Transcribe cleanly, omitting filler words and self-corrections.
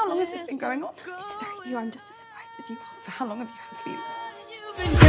How long has this been going on? It's very new. I'm just as surprised as you are. For how long have you had feelings?